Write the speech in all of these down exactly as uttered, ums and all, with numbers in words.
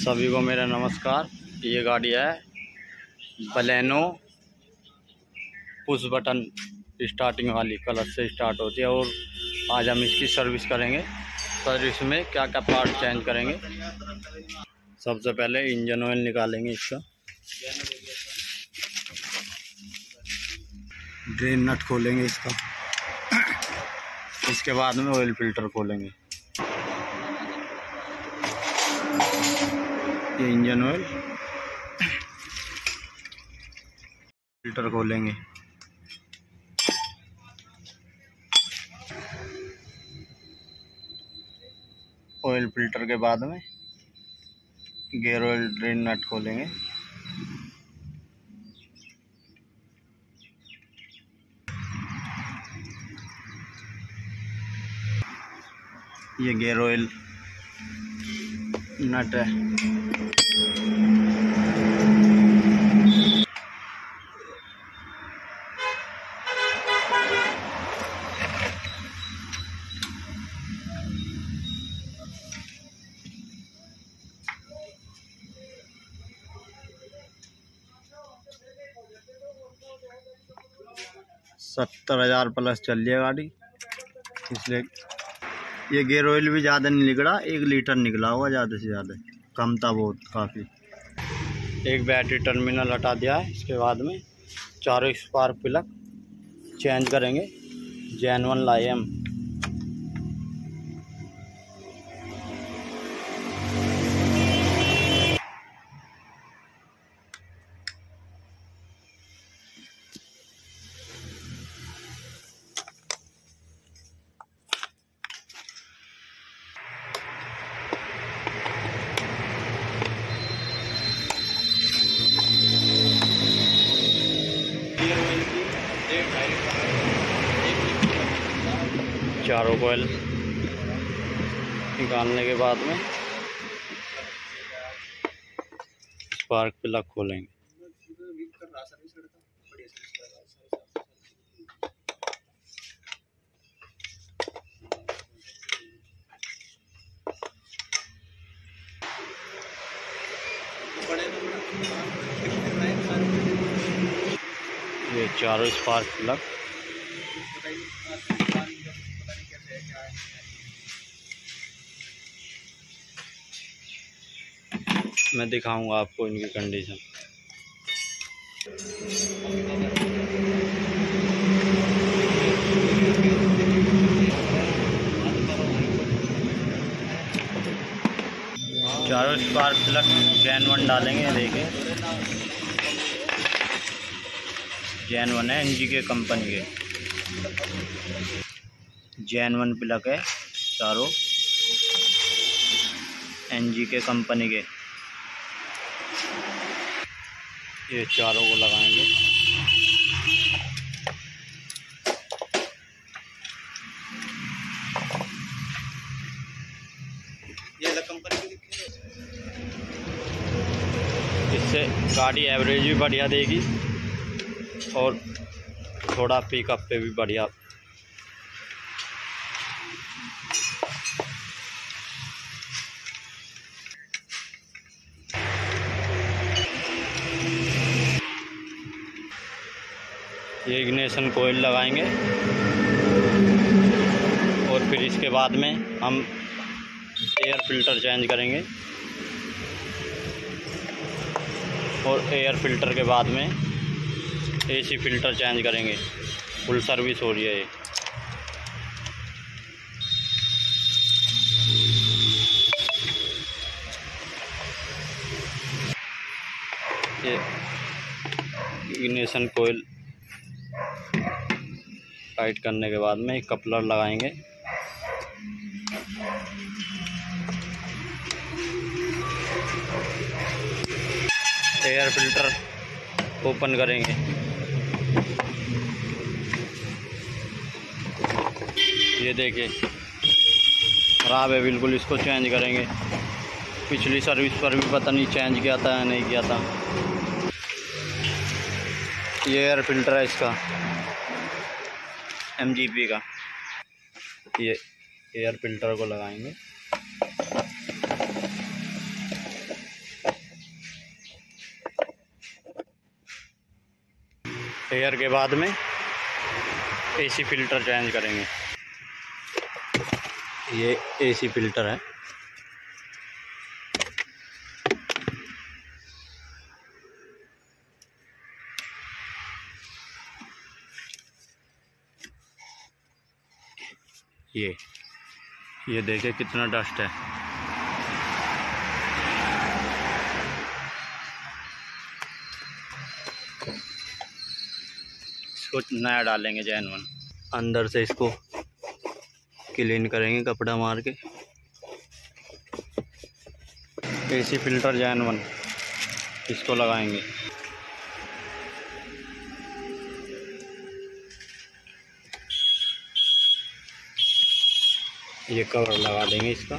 सभी को मेरा नमस्कार। ये गाड़ी है बलेनो, पुश बटन स्टार्टिंग वाली, क्लच से स्टार्ट होती है। और आज हम इसकी सर्विस करेंगे। सर्विस में क्या क्या पार्ट चेंज करेंगे। सबसे पहले इंजन ऑयल निकालेंगे इसका, ड्रेन नट खोलेंगे इसका, इसके बाद में ऑयल फिल्टर खोलेंगे। ये इंजन ऑयल फिल्टर खोलेंगे। ऑयल फिल्टर के बाद में गियर ऑयल ड्रेन नट खोलेंगे। ये गियर ऑयल नट है। सत्तर हज़ार प्लस चल रही है गाड़ी, इसलिए ये गियर ऑयल भी ज़्यादा नहीं निकला, एक लीटर निकला होगा ज़्यादा से ज़्यादा, कम था बहुत काफ़ी। एक बैटरी टर्मिनल हटा दिया है। इसके बाद में चारों स्पार्क प्लग चेंज करेंगे। जैन वन लाइम चारों कोयल निकालने के बाद में स्पार्क प्लग खोलेंगे। ये चारों स्पार्क प्लग मैं दिखाऊंगा आपको इनकी कंडीशन। चारों स्पार्क प्लग जैन वन डालेंगे। देखिए जैन वन है, एनजी के कंपनी के जैन वन प्लग है, चारों एनजी के कंपनी के। ये चारों को लगाएंगे। ये कंपनी की, इससे गाड़ी एवरेज भी बढ़िया देगी और थोड़ा पिकअप पे भी बढ़िया। ये इग्निशन कोयल लगाएंगे और फिर इसके बाद में हम एयर फिल्टर चेंज करेंगे। और एयर फिल्टर के बाद में एसी फिल्टर चेंज करेंगे। फुल सर्विस हो रही है ये। ये इग्निशन कोयल टाइट करने के बाद में एक कपलर लगाएंगे। एयर फिल्टर ओपन करेंगे। ये देखिए खराब है बिल्कुल, इसको चेंज करेंगे। पिछली सर्विस पर भी पता नहीं चेंज किया था या नहीं किया था। ये एयर फिल्टर है इसका, एम जी पी का। ये एयर फिल्टर को लगाएंगे। एयर के बाद में एसी फिल्टर चेंज करेंगे। ये एसी फिल्टर है। ये ये देखिए कितना डस्ट है। इसको नया डालेंगे जैन वन। अंदर से इसको क्लीन करेंगे कपड़ा मार के। एसी फिल्टर जैन वन इसको लगाएंगे। ये कवर लगा देंगे इसका।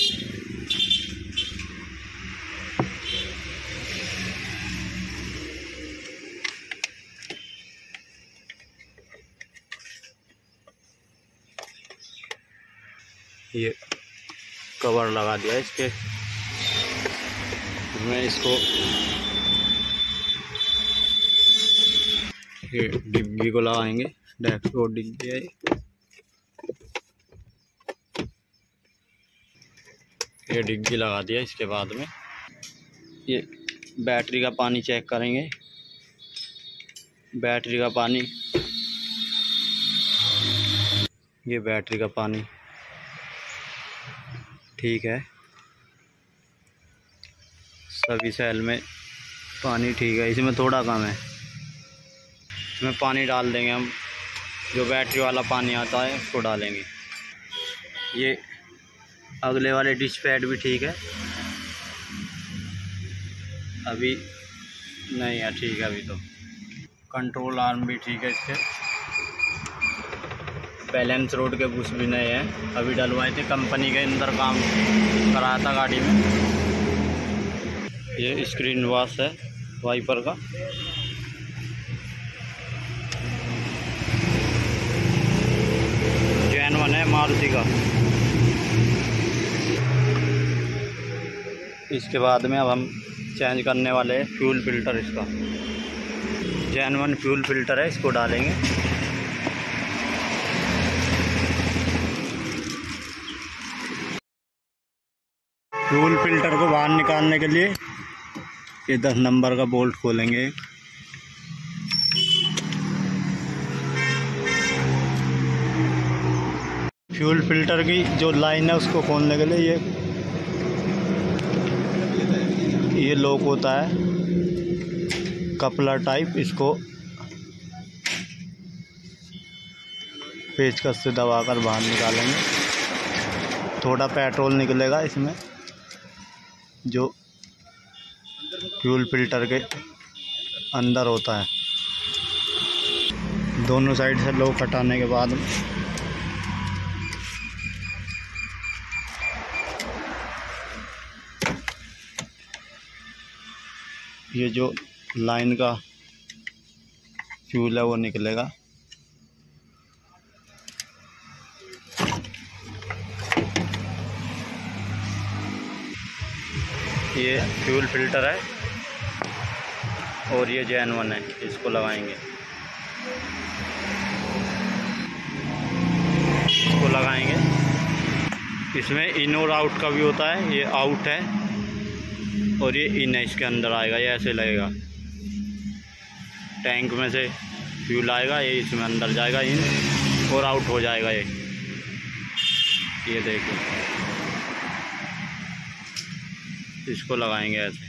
ये कवर लगा दिया इसके। मैं इसको ये डिब्बी को लगाएंगे। डैशबोर्ड डिब्बी है। ये डिग्गी लगा दिया। इसके बाद में ये बैटरी का पानी चेक करेंगे। बैटरी का पानी, ये बैटरी का पानी ठीक है। सभी सेल में पानी ठीक है। इसमें थोड़ा कम है। इसमें पानी डाल देंगे हम, जो बैटरी वाला पानी आता है उसको डालेंगे। ये अगले वाले डिश पैड भी ठीक है। अभी नहीं है, ठीक है अभी तो। कंट्रोल आर्म भी ठीक है इसके। बैलेंस रोड के बुश भी नए हैं, अभी डलवाए थे। कंपनी के अंदर काम कराया था गाड़ी में। ये स्क्रीन वॉश है वाइपर का। जैन वन है मारुति का। इसके बाद में अब हम चेंज करने वाले हैं फ्यूल फिल्टर। इसका जैन वन फ्यूल फिल्टर है, इसको डालेंगे। फ्यूल फिल्टर को बाहर निकालने के लिए ये दस नंबर का बोल्ट खोलेंगे। फ्यूल फिल्टर की जो लाइन है उसको खोलने के लिए ये ये लॉक होता है कपलर टाइप। इसको पेचकस से दबाकर बाहर निकालेंगे। थोड़ा पेट्रोल निकलेगा इसमें, जो फ्यूल फिल्टर के अंदर होता है। दोनों साइड से लॉक हटाने के बाद ये जो लाइन का फ्यूल है वो निकलेगा। ये फ्यूल फिल्टर है और ये जैन वन है, इसको लगाएंगे। इसको लगाएंगे। इसमें इन और आउट का भी होता है। ये आउट है और ये इन है, इसके अंदर आएगा। ये ऐसे लगेगा। टैंक में से फ्यूल आएगा, ये इसमें अंदर जाएगा इन और आउट हो जाएगा। ये ये देखो, इसको लगाएंगे ऐसे।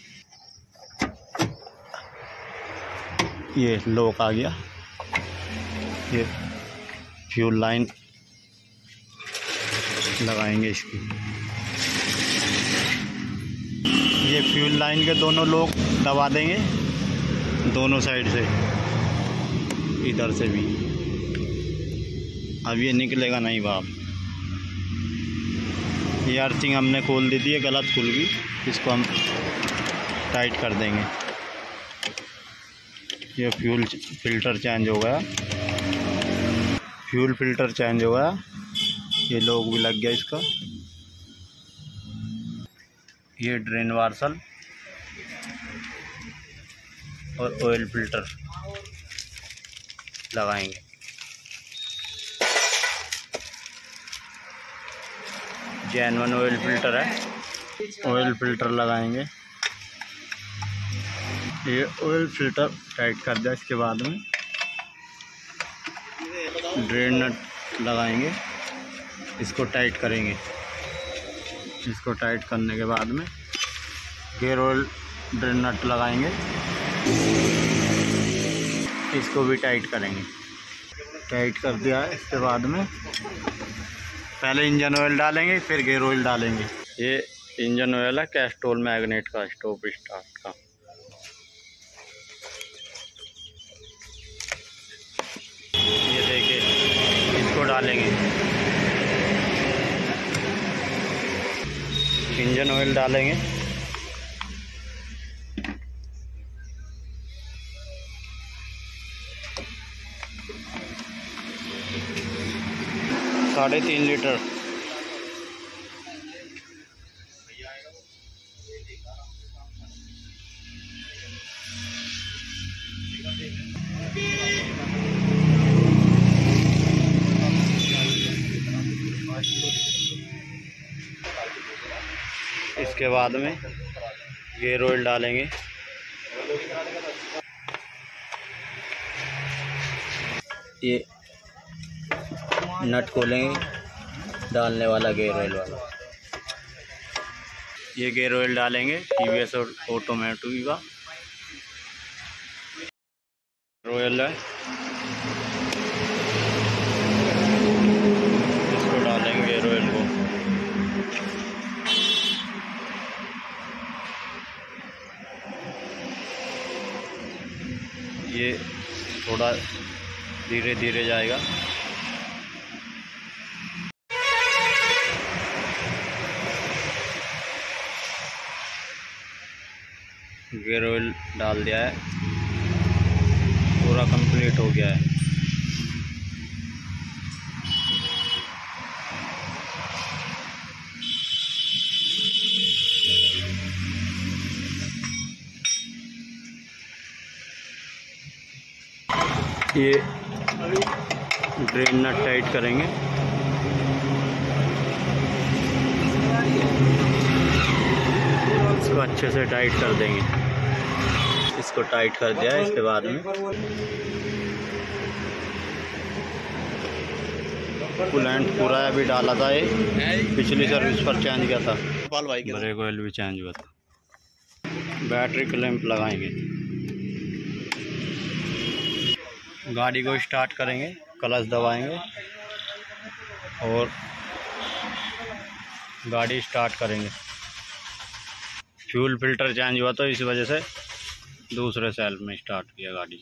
ये लॉक आ गया। ये फ्यूल लाइन लगाएंगे इसकी। ये फ्यूल लाइन के दोनों लॉक दबा देंगे, दोनों साइड से, इधर से भी। अब ये निकलेगा नहीं बाप। ये अर्थिंग हमने खोल दी थी, ये गलत खुल गई। इसको हम टाइट कर देंगे। ये फ्यूल फिल्टर चेंज हो गया। फ्यूल फिल्टर चेंज हो गया। ये लॉक भी लग गया इसका। ये ड्रेन वार्सल और ऑयल फिल्टर लगाएंगे। जेन्युइन ऑयल फिल्टर है, ऑयल फिल्टर लगाएंगे। ये ऑयल फिल्टर टाइट कर दिया। इसके बाद में ड्रेन नट लगाएंगे, इसको टाइट करेंगे। इसको टाइट करने के बाद में गेयर ऑयल ड्रेन नट लगाएंगे, इसको भी टाइट करेंगे। टाइट कर दिया है। इसके बाद में पहले इंजन ऑयल डालेंगे, फिर गेयर ऑयल डालेंगे। ये इंजन ऑयल है कैस्ट्रोल मैग्नेट का, स्टॉप स्टार्ट का। ये देखिए, इसको डालेंगे। इंजन ऑयल डालेंगे, साढ़े तीन लीटर। इसके बाद में गेयर ऑयल डालेंगे। ये नट खोलेंगे, डालने वाला गेयर ऑयल वाला। ये गेयर ऑयल डालेंगे टीवीएस और ऑटोमेटिक का ऑयल है। इसको डालेंगे गेयर ऑयल को। ये थोड़ा धीरे धीरे जाएगा। गेयर ऑयल डाल दिया है, पूरा कंप्लीट हो गया है। ये ड्रेन नट टाइट करेंगे। इसको अच्छे से टाइट कर देंगे। इसको टाइट कर दिया है। इसके बाद में कूलेंट पूरा अभी डाला था, ये पिछली सर्विस पर चेंज किया था। ब्रेक ऑयल भी चेंज हुआ था। बैटरी क्लैंप लगाएंगे। गाड़ी को स्टार्ट करेंगे, क्लच दबाएंगे और गाड़ी स्टार्ट करेंगे। फ्यूल फिल्टर चेंज हुआ तो इस वजह से दूसरे सेल्फ में स्टार्ट किया गाड़ी।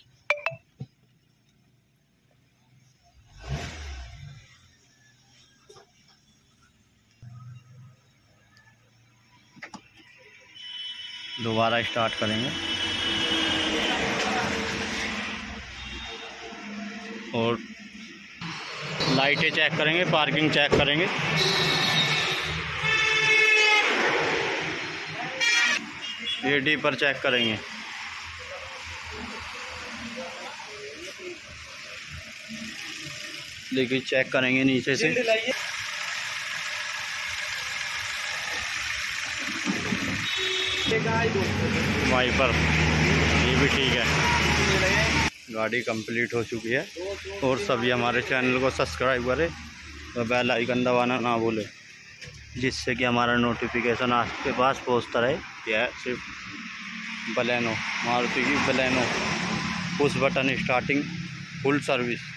दोबारा स्टार्ट करेंगे और लाइटें चेक करेंगे, पार्किंग चेक करेंगे। ये डी पर चेक करेंगे। देखिए चेक करेंगे नीचे से। वाइपर ये भी ठीक है। गाड़ी कंप्लीट हो चुकी है। और सभी हमारे चैनल को सब्सक्राइब करें और बेल आइकन दबाना ना भूलें, जिससे कि हमारा नोटिफिकेशन आपके पास पहुंचता रहे। यह सिर्फ बलेनो, मारुति की Baleno push button starting full service.